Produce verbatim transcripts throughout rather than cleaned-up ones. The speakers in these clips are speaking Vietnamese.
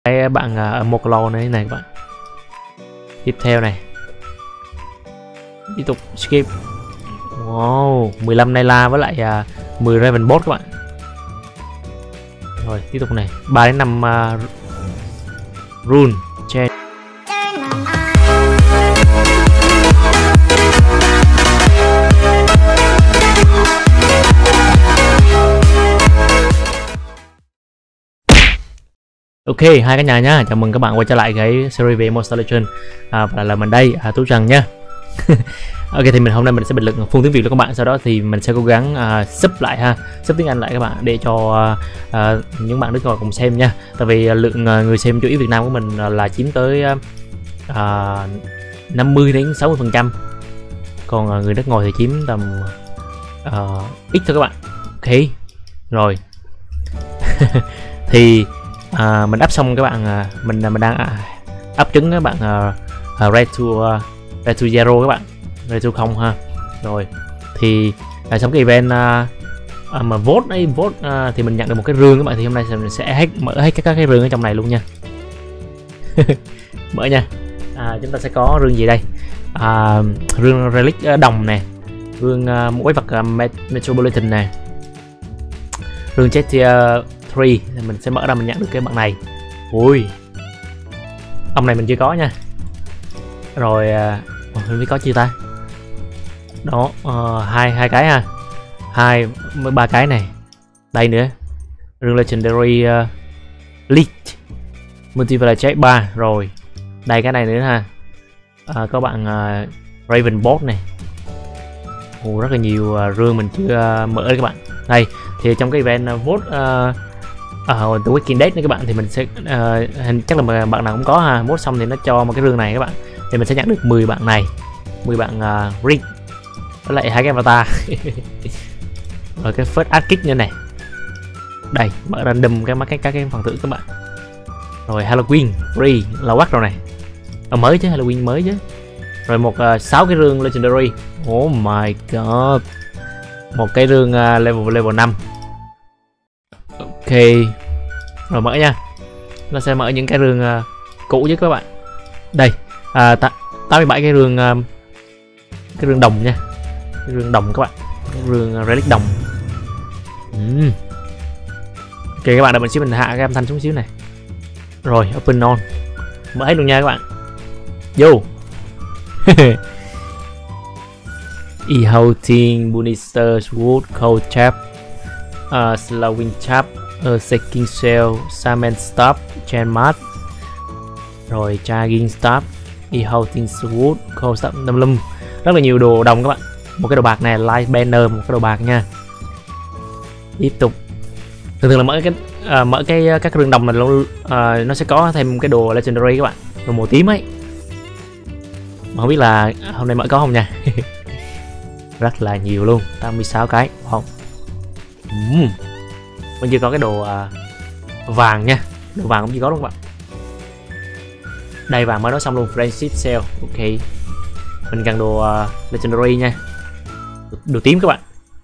cái bạn ở một lô này này các bạn. Tiếp theo này, tiếp tục skip. Wow, mười lăm Naila với lại uh, mười Raven Bot các bạn. Rồi tiếp tục này, ba đến năm uh, rune chain. Ok, hai cả nhà nhá, chào mừng các bạn quay trở lại cái series về Monster Legend. À, và là mình đây, à, Tú Trần nhá. Ok, thì mình hôm nay mình sẽ bình luận full tiếng Việt cho các bạn, sau đó thì mình sẽ cố gắng uh, sub lại ha, sub tiếng Anh lại các bạn để cho uh, uh, những bạn nước ngoài cùng xem nha. Tại vì uh, lượng uh, người xem chủ yếu Việt Nam của mình uh, là chiếm tới uh, uh, năm mươi đến sáu mươi phần trăm, còn uh, người nước ngoài thì chiếm tầm uh, ít thôi các bạn. Ok, rồi. Thì À, mình up xong các bạn, à, mình mình đang à, up trứng các bạn, à, à, red to uh, red to zero các bạn, red to không ha. Rồi thì à, xong cái event à, à, mà vote ấy vote à, thì mình nhận được một cái rương các bạn. Thì hôm nay mình sẽ hết mở hết các, các cái rương ở trong này luôn nha. Mở nha. À, chúng ta sẽ có rương gì đây? À, rương relic uh, đồng nè, rương uh, một cái vật uh, metropolitan nè, rương Chetia ba thì mình sẽ mở ra mình nhận được cái bạn này. Ui, ông này mình chưa có nha. Rồi uh, mình mới có chưa ta? Đó, uh, hai hai cái ha, hai mới ba cái này. Đây nữa, rương legendary uh, lead multiplayer check ba. Rồi đây cái này nữa ha. Uh, có bạn uh, Raven Bot này. Ồ, rất là nhiều uh, rương mình chưa uh, mở đấy các bạn. Đây thì trong cái event uh, vote uh, ở uh, The Waking Dead này các bạn, thì mình sẽ uh, hình chắc là bạn nào cũng có ha, vote xong thì nó cho một cái rương này các bạn, thì mình sẽ nhận được mười bạn này, mười bạn uh, ring với lại hai cái avatar. Rồi cái first aid kit như này, đây mở random cái các cái, cái phần thưởng các bạn. Rồi Halloween free là quắc rồi này, à, mới chứ, Halloween mới chứ. Rồi một uh, sáu cái rương legendary. Oh my god, một cái rương uh, level level năm. Ok, rồi mở nha. Nó sẽ mở những cái rương uh, cũ với các bạn. Đây, uh, tám mươi bảy cái rương uh, cái rương đồng nha, cái rương đồng các bạn, cái rương uh, relic đồng. uhm. Ok các bạn, đợi mình xíu, mình hạ cái âm thanh xuống xíu này. Rồi open on, mở hết luôn nha các bạn. Vô. E-Houting, Bunister, Wood, Cold Chap, uh, Slowing Chap, uh, Shaking Shell, Salmon Stop, Chain Mat, rồi Charging Stop, E-Houting, Wood, Cold Stop, năm mươi lăm. Rất là nhiều đồ đồng các bạn. Một cái đồ bạc này, Light Banner, một cái đồ bạc nha. Tiếp tục. Thường thường là mở cái uh, mở cái các rương đồng này luôn, uh, nó sẽ có thêm cái đồ Legendary các bạn, đồ màu tím ấy. Mà không biết là hôm nay mở có không nha. Rất là nhiều luôn, tám mươi sáu cái. Không, uhm. Mình chưa có cái đồ uh, vàng nha, đồ vàng cũng chưa có luôn các bạn. Đây, vàng mới nói xong luôn, Friendship Sale. Ok, mình cần đồ uh, Legendary nha, đồ, đồ tím các bạn.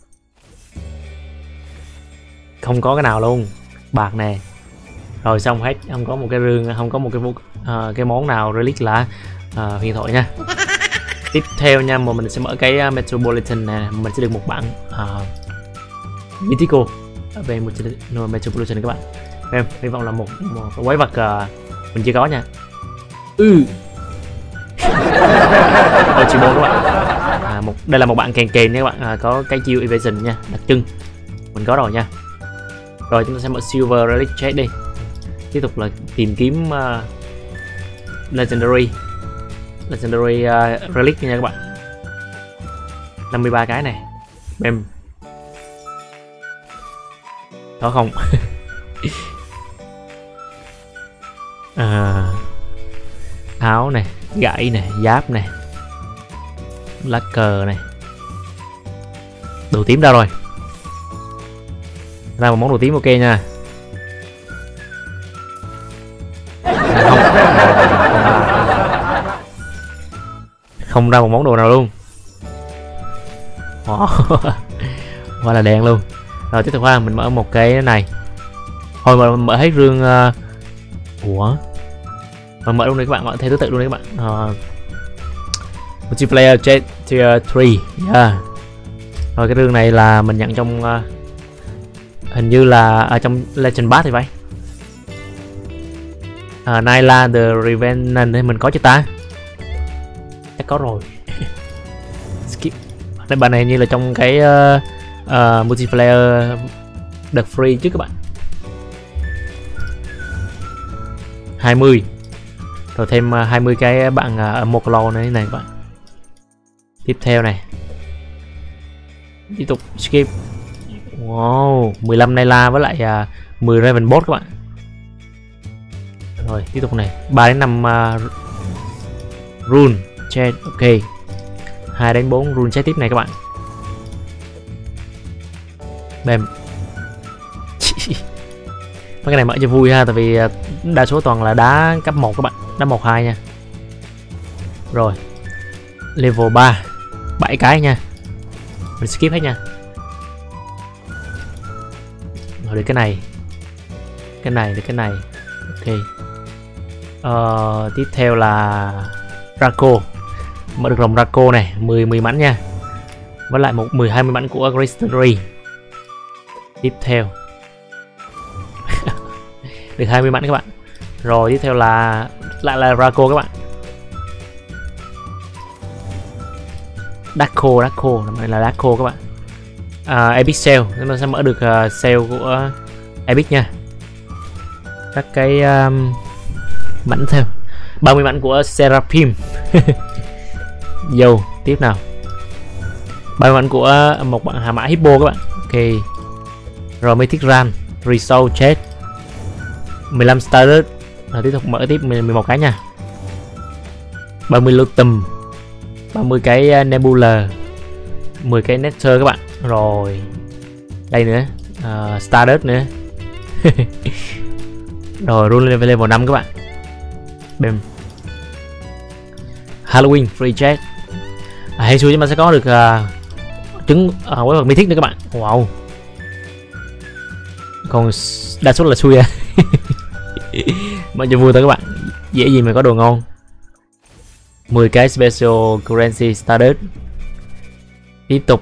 Không có cái nào luôn, bạc nè. Rồi xong hết, không có một cái rương, không có một cái uh, cái món nào relic là uh, huyền thoại nha. Tiếp theo nha, mà mình sẽ mở cái uh, Metropolitan này, mình sẽ được một bản uh, Mythical về một no, Metropolitan các bạn. Em hy vọng là một, một quái vật uh, mình chưa có nha. Ừ. Ở chỉ bốn các bạn. À, một đây là một bạn kèn kèn nha các bạn, à, có cái chiêu evasion nha, đặc trưng. Mình có rồi nha. Rồi chúng ta sẽ mở Silver Relic Check đi. Tiếp tục là tìm kiếm uh, Legendary Legendary uh, Relic nha các bạn. năm mươi ba cái này. Bem. Có không? à, áo này, gãy này, giáp này, lá cờ này. Đồ tím đâu rồi? Ra một món đồ tím ok nha. Không, không ra một món đồ nào luôn. Quá là đen luôn. Rồi tiếp tục ha, mình mở một cái này. Thôi mà mở hết rương uh, Ủa, mà mở luôn đấy các bạn, mở theo thứ tự luôn đấy các bạn. uh, Multiplayer Jet Tier ba, yeah. Rồi cái rương này là mình nhận trong uh, hình như là ở trong Legend Pass thì phải. uh, Nyla the Revenant thì mình có chưa ta? Chắc có rồi. Skip. Đây bạn này như là trong cái uh, uh, multiplayer đợt free trước các bạn. hai mươi. Rồi thêm uh, hai mươi cái bạn uh, một lô này này các bạn. Tiếp theo này. Tiếp tục skip. Wow, mười lăm Nyla với lại uh, mười Ravenbot các bạn. Rồi tiếp tục này, ba đến năm uh, rune chat, ok. hai đến bốn rune chat tiếp này các bạn. Bam. Mấy cái này mở cho vui ha, tại vì uh, đa số toàn là đá cấp một các bạn, đá một hai nha. Rồi. Level ba, bảy cái nha. Mình skip hết nha. Rồi đến cái này. Cái này đến cái này. Ok. Ờ, tiếp theo là Draco. Mở được rồng Draco này, mười mười mảnh nha. Với lại một mười hai mươi mảnh của Gristlery. Tiếp theo. Được hai mươi mảnh các bạn. Rồi tiếp theo là lại là Draco các bạn. Daco, Daco, này là Daco các bạn. À, Epic Sale, chúng ta sẽ mở được uh, sale của Epic nha. Các cái um, mảnh theo ba mươi mảnh của Seraphim. Vô tiếp nào, ba mươi mảnh của một bạn hà mã Hippo các bạn. Ok. Rồi Mythic Run, Resoul Chest, mười lăm Stardust. Rồi tiếp tục mở tiếp mười một cái nha. ba mươi Lutum, ba mươi cái Nebula, mười cái Nether các bạn. Rồi đây nữa, uh, Stardust nữa. Rồi rune level level năm các bạn. Bam. Halloween free chat. À, hay xui chúng ta sẽ có được uh, trứng uh, quái vật mythic nữa các bạn. Wow. Còn đa số là xui à. Mà cho vui thôi các bạn, dễ gì mà có đồ ngon. mười cái special currency Stardust. Tiếp tục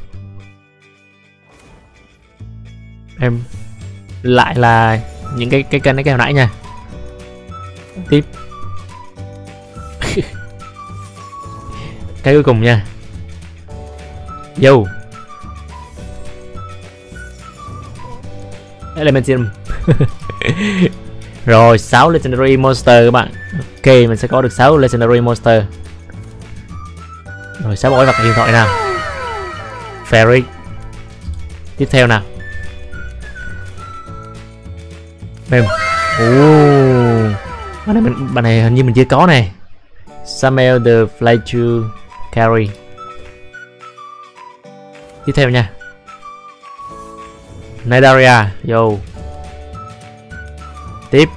em lại là những cái cái kênh cái hồi nãy nha. Tiếp cái cuối cùng nha. Yo Elementium. Rồi sáu legendary monster các bạn. Ok, mình sẽ có được sáu legendary monster. Rồi sáu quái vật điện thoại nào. Fairy. Tiếp theo nào. Mềm. Ooh. Bạn này, mình, bạn này hình như mình chưa có này. Samuel the Flychu Carry. Tiếp theo nha. Nidaria. Yo. Tiếp.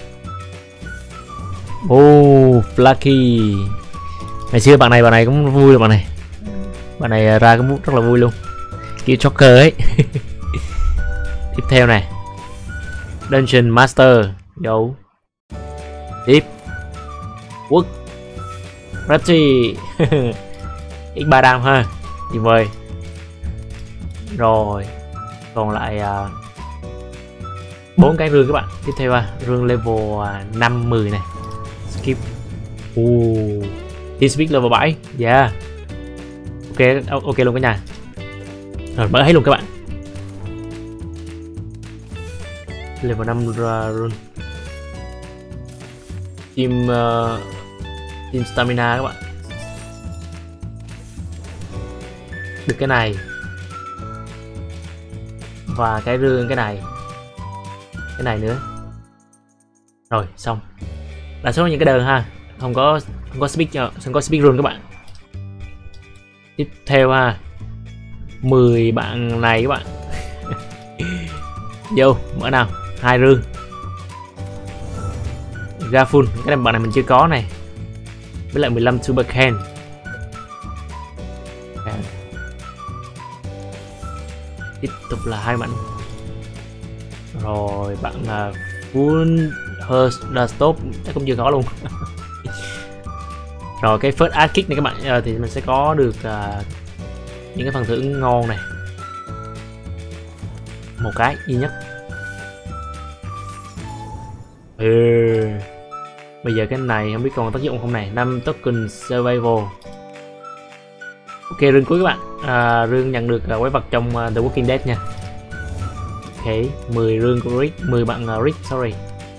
Oh, Flaky. Ngày xưa bạn này bạn này cũng vui rồi bạn này. Bạn này ra cũng rất là vui luôn. Kiểu Joker ấy. Tiếp theo này. Dungeon Master. Yo. Tiếp. Quốc. Rapti. ích ba đam ha. Tuyệt vời. Rồi. Còn lại bốn uh, cái rương các bạn. Tiếp theo à, rương level uh, năm mười này. Skip. Uh, Teamspeak level bảy. Yeah. Ok, ok luôn cả nhà. Rồi mở hết luôn các bạn. Level năm rune. Team uh, Team Stamina các bạn. Được cái này. Và cái rương cái này. Cái này nữa. Rồi xong. Đa số những cái đơn ha. Không có không có speak không có speak rune các bạn. Tiếp theo ha. mười bạn này các bạn. Vô, mở nào. Hai rương. Ra full, cái này bạn này mình chưa có này. Với lại mười lăm super can. Tiếp tục là hai mảnh. Rồi bạn là full Her Stop chắc cũng chưa có luôn. Rồi cái first aid kit này các bạn, uh, thì mình sẽ có được uh, những cái phần thưởng ngon này, một cái duy nhất. Ừ. Bây giờ cái này không biết còn tác dụng không này. Năm token survival. Ok, rương cuối các bạn. À, rương nhận được uh, quái vật trong uh, The Walking Dead nha. Ok, mười rương của Rick, mười bạn uh, Rick, sorry.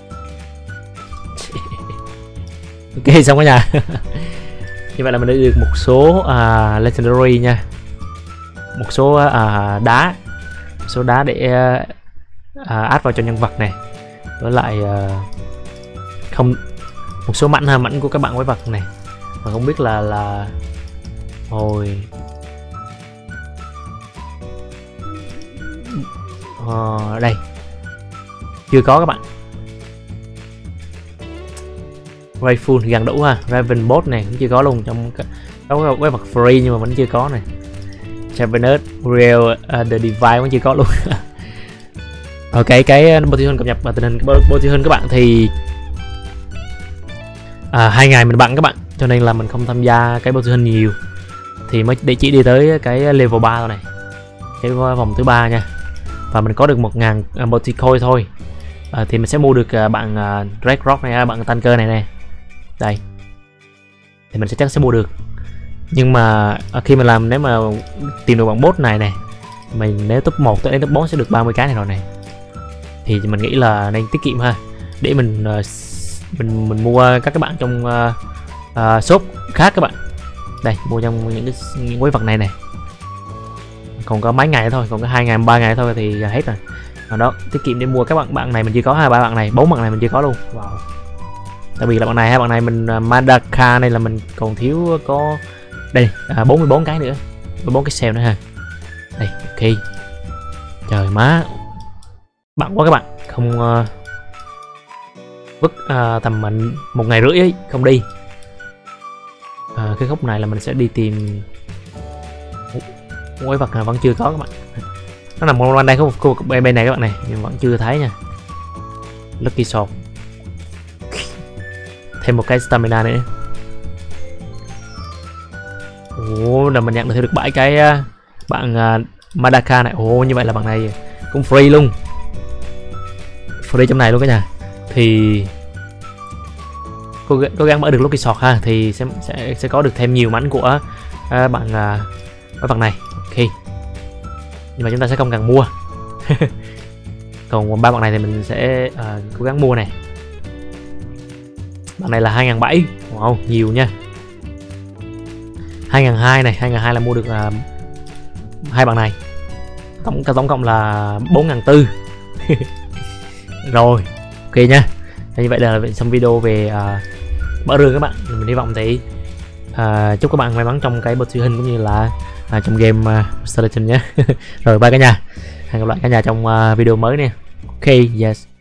Ok, xong cả nhà. Như vậy là mình đã được một số uh, legendary nha, một số uh, đá, một số đá để uh, uh, add vào cho nhân vật này, với lại uh, không một số mảnh ha, mảnh của các bạn quái vật này, mà không biết là là hồi uh, đây chưa có các bạn. Rayful gần đủ ha. Ravenbot này cũng chưa có luôn, trong có quái vật free nhưng mà vẫn chưa có này. Chavenet, Real, uh, The Divine vẫn chưa có luôn. Ok, cái bounty hunt cập nhật và tình hình bounty hunt các bạn thì à, hai ngày mình bận các bạn, cho nên là mình không tham gia cái bounty hunt nhiều, thì mới để chỉ đi tới cái level ba thôi này, cái vòng thứ ba nha. Và mình có được một ngàn uh, bounty coin thôi. À, thì mình sẽ mua được uh, bạn uh, Red Rock này, bạn tanker này nè, đây thì mình sẽ chắc sẽ mua được. Nhưng mà uh, khi mà làm, nếu mà tìm được bạn boss này này, mình nếu top một tới đến top bốn sẽ được ba mươi cái này rồi này, thì mình nghĩ là nên tiết kiệm ha, để mình uh, mình mình mua các các bạn trong uh, uh, shop khác các bạn. Đây, mua trong những cái những quái vật này này, còn có mấy ngày nữa thôi, còn có hai ngày ba ngày thôi thì hết rồi. Ở đó tiết kiệm để mua các bạn bạn này mình chưa có, hai ba bạn này, bốn bạn này mình chưa có luôn. Wow. Đặc biệt là bạn này, hai bạn này mình uh, Madaka này là mình còn thiếu có đây à, bốn mươi bốn cái nữa, bốn mươi bốn cái sale nữa ha. Đây, ok. Trời má, bận quá các bạn, không uh, vứt uh, tầm mình một ngày rưỡi ấy, không đi. Uh, cái khúc này là mình sẽ đi tìm quái vật nào vẫn chưa có các bạn. Nó nằm quanh đây, có một khu vực bên này các bạn này, nhưng vẫn chưa thấy nha. Lucky Sword. Thêm một cái stamina nữa. Ồ, là mình nhận được bảy cái uh, bạn uh, Madaka này. Ồ, như vậy là bạn này cũng free luôn, free trong này luôn cả nhà. Thì cố, cố gắng mở được Lucky Sword ha, thì sẽ sẽ sẽ có được thêm nhiều mảnh của uh, bạn uh, bạn này. Ok, nhưng mà chúng ta sẽ không cần mua. Còn ba bạn này thì mình sẽ uh, cố gắng mua này. Bạn này là hai nghìn bảy trăm, wow, nhiều nha. hai nghìn hai trăm này, hai nghìn hai trăm là mua được uh, hai bạn này. Tổng tổng cộng là bốn nghìn bốn trăm. Rồi, ok nha. Như vậy là xong video về uh, mở rương các bạn. Mình hy vọng thì uh, chúc các bạn may mắn trong cái bounty hunt cũng như là uh, trong game uh, Star Legend nhé. Rồi bye cả nhà. Hẹn gặp lại cả nhà trong uh, video mới nè. Ok, yes.